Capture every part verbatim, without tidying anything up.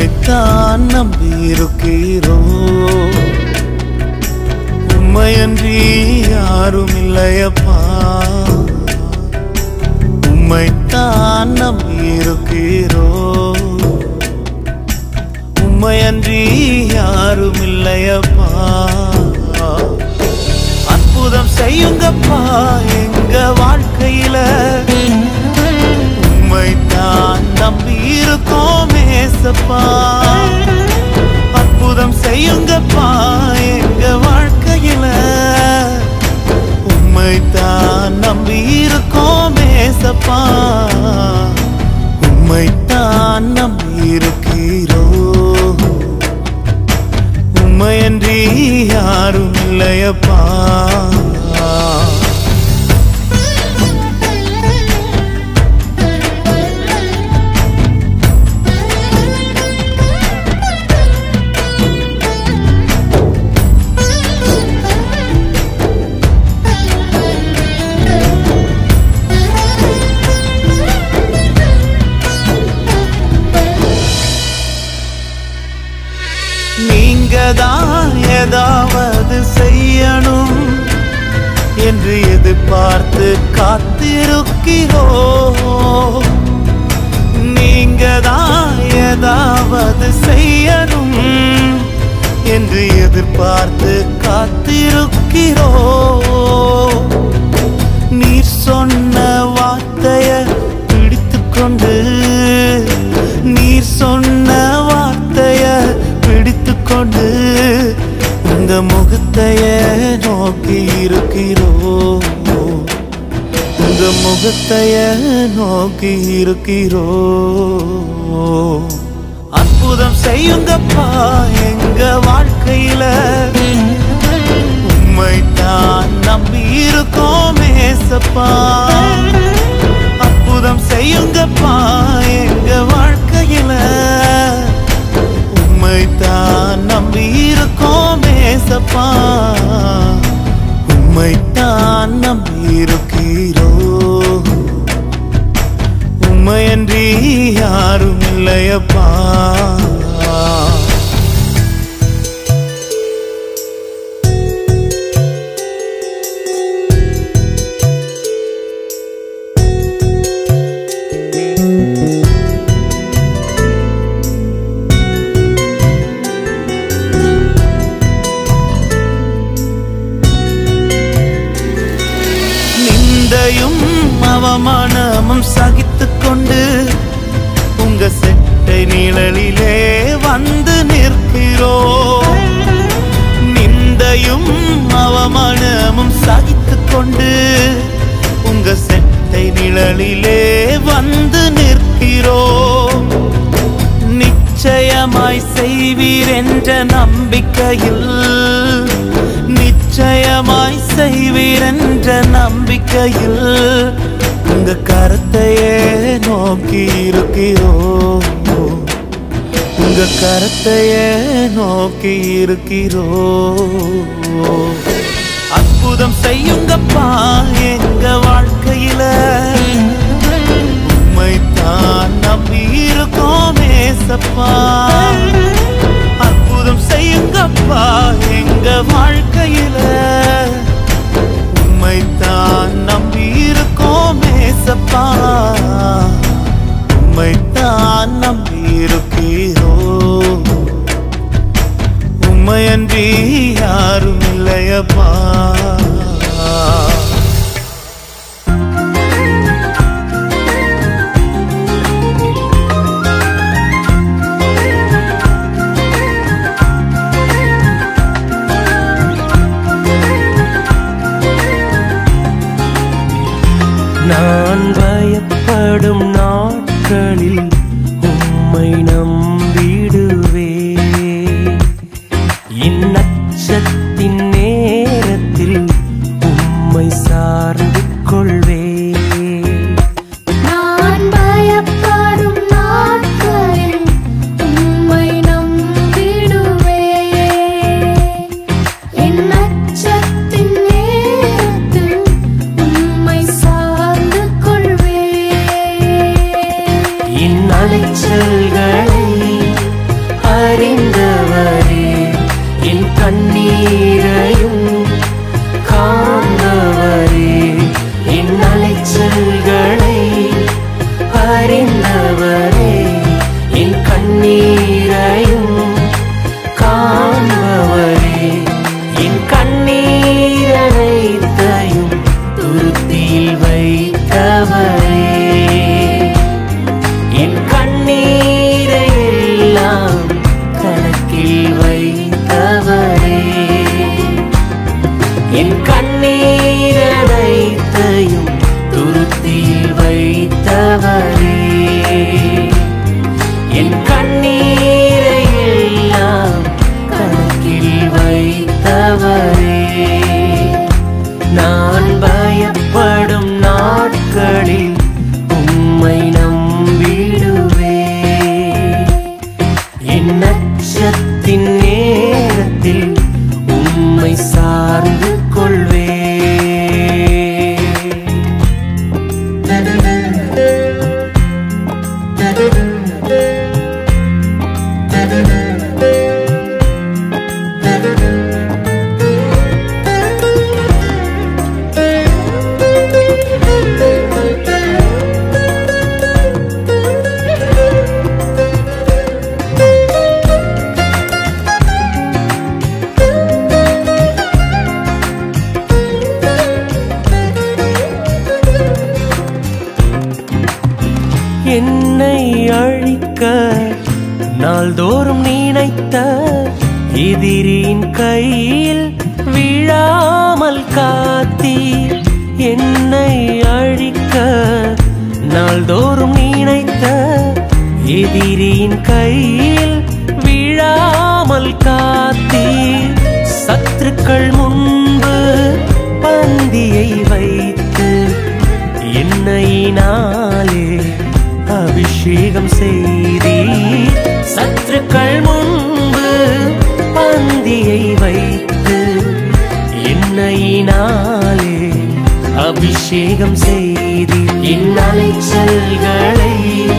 உம்மைத்தான் நம்பியிருக்கிறோம். உம்மையன்றி யாரும் இல்லையப்பா. உம்மைத்தான் நம்பியிருக்கிறோம். உம்மையன்றி யாரும் இல்லையப்பா. அற்புதம் செய்யுங்கப்பா எங்க வாழ்க்கையில. உம்மைத்தான் நம்பியிருக்கோம் ஏசப்பா. அற்புதம் செய்யுங்கப்பா எங்க வாழ்க்கையில. உம்மைத்தான் நம்பியிருக்கோம் ஏசப்பா. உம்மைத்தான் நம்பியிருக்கிறோம். உம்மையன்றி யாரும் இல்லையப்பா. நீங்கதான் ஏதாவது செய்யணும் என்று எதிர்பார்த்து காத்திருக்கிறோம். நீங்கதான் ஏதாவது செய்யணும் என்று எதிர்பார்த்து காத்திருக்கிறோம். நீர் சொன்ன வார்த்தைய பிடித்துக்கொண்டு, நீர் சொன்ன வார்த்தைய பிடித்துக்கொண்டு உங்க முகத்தைய நோக்கி இருக்கிறோம். உங்க முகத்தைய நோக்கி இருக்கிறோம். அற்புதம் செய்யுங்கப்பா எங்க வாழ்க்கையில. உம்மைத்தான் நம்பியிருக்கோம் ஏசப்பா. அற்புதம் செய்யுங்கப்பா எங்க வாழ்க்கையில. உம்மைத்தான் நம்பியிருக்கோம் ஏசப்பா. உம்மைத்தான் நம்பியிருக்கிறோம். உம்மையன்றி யாரும் இல்லையப்பா. அவமானமும் சகித்துக் கொண்டு உங்க செட்டை நிழலிலே வந்து நிற்கிறோம். நிந்தையும் அவமானமும் சகித்துக் கொண்டு உங்க செட்டை நிழலிலே வந்து நிற்கிறோம். நிச்சயமாய் செய்வீர் என்ற நம்பிக்கையில், நிச்சயமாய் செய்வீர் என்ற நம்பிக்கையில் உங்க கரத்தையே நோக்கி இருக்கிறோம். உங்க கரத்தையே நோக்கி இருக்கிறோம். அற்புதம் செய்யுங்கப்பா எங்க வாழ்க்கையில. உம்மைத்தான் நம்பியிருக்கோம் ஏசப்பா. அற்புதம் செய்யுங்கப்பா எங்க வாழ்க்கையில. உம்மைத்தான் நம்பியிருக்கோம் ஏசப்பா. உம்மைத்தான் நம்பியிருக்கிறோம். உம்மையன்றி யாரும் இல்லையப்பா. நான் பயப்படும் நாட்களில் உம்மை நம்பிடுவே. இந்நச்சத்தின் நேரத்தில் நாள்தோறும் நினைத்த எதிரின் கையில் விழாமல் காத்தீர். என்னை அழிக்க நாள்தோறும் நினைத்த எதிரின் கையில் விழாமல் காத்தீர். சத்துருக்கள் முன்பு பந்தியை வைத்து எண்ணெயினாலே அபிஷேகம் செய்தீர். சத்துருக்கள் முன்பு பந்தியை வைத்து எண்ணெயினாலே அபிஷேகம் செய்தீர். என் அலைச்சல்களை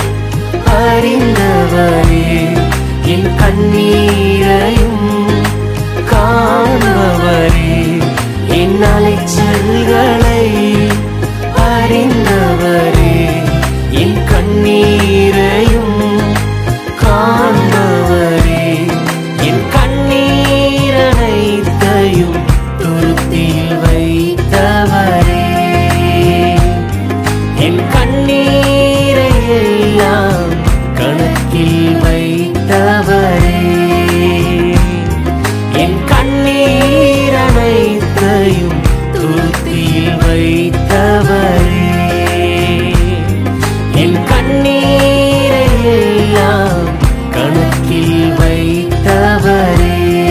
அறிந்தவரே, என் கண்ணீரையும் காண்பவரே, என் அலைச்சல்களை அறிந்தவரே, என் கண்ணீரையும் காண்பவரே, என் கண்ணீர் அனைத்தையும் துருத்தியில் வைத்தவரே, என் கண்ணீரை எல்லாம் கணக்கில் வைத்தவரே, என் கண்ணீர் அனைத்தையும் துருத்தியில் வைத்தவரே, என் கண்ணீரை எல்லாம் கணக்கில் வைத்தவரே.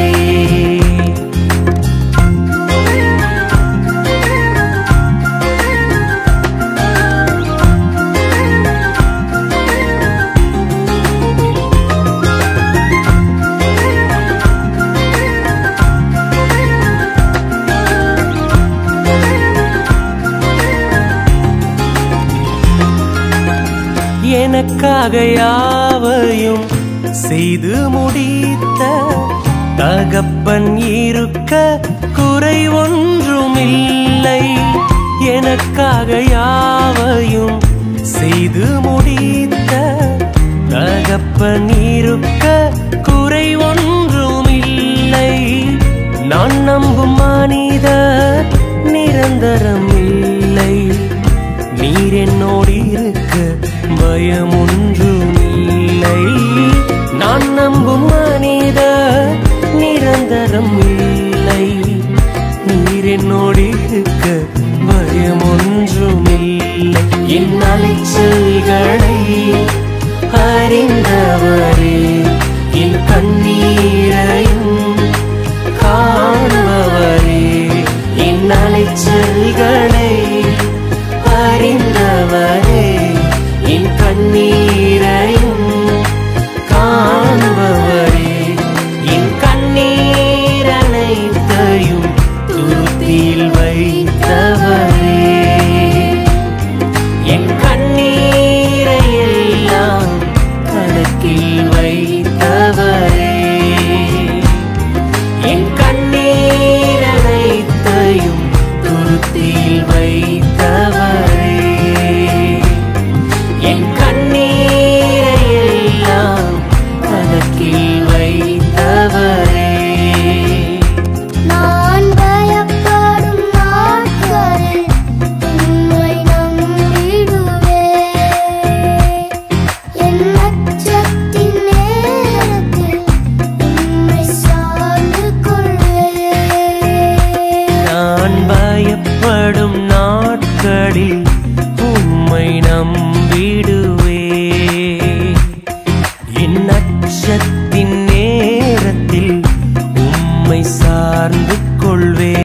எனக்காக யாவையும் செய்து முடித்த தகப்பன் இருக்க குறை ஒன்றுமில்லை. எனக்காக யாவையும் செய்து முடித்த தகப்பன் இருக்க குறை ஒன்றுமில்லை. நான் நம்பும் மனிதர் நிரந்தரம் இல்லை. நீர் என்னோடு இருக்க பயம் ஒன்றுமில்லை. நான் நம்பும் மனிதர் நிரந்தரம் இல்லை. நீர் என்னோடு இருக்க பயம் ஒன்றுமில்லை. என் அலைச்சல்களை அறிந்தவரே, என் கண்ணீரையும் காண்பவரே, என் அலைச்சல்களை அறிந்தவரே, என் கண்ணீரையும் காண்பவரே, என் கண்ணீர் அனைத்தையும் துருத்தியில் வைத்தவரே, என் கண்ணீரை எல்லாம் கணக்கில் வைத்தவரே, என் கண்ணீர் அனைத்தையும் துருத்தியில் வைத்தவரே, என் கண்ணீரை எல்லாம் கணக்கில் வைத்தவரே. நான் பயப்படும் நாட்களில் உம்மை நம்பிடுவேன். என் அச்சத்தின் நேரத்தில் உம்மை சார்ந்து கொள்வேன். நான் பயப்படும் நாட்களில் உம்மை நம்பிடுவே. என் அச்சத்தின் நேரத்தில் உம்மை சார்ந்து கொள்வே.